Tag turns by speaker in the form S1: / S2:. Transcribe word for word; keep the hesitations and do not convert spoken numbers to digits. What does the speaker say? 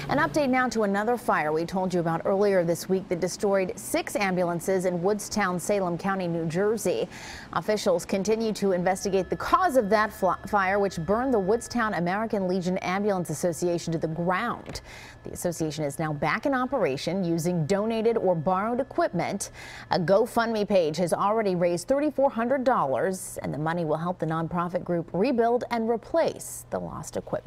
S1: An update now to another fire we told you about earlier this week that destroyed six ambulances in Woodstown, Salem County, New Jersey. Officials continue to investigate the cause of that fire, which burned the Woodstown American Legion Ambulance Association to the ground. The association is now back in operation using donated or borrowed equipment. A GoFundMe page has already raised three thousand four hundred dollars, and the money will help the nonprofit group rebuild and replace the lost equipment.